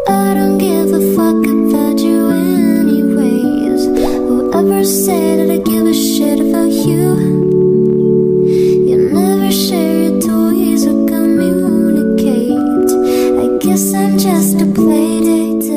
I don't give a fuck about you anyways. Whoever said that I give a shit about you? You never share your toys or communicate. I guess I'm just a playdate.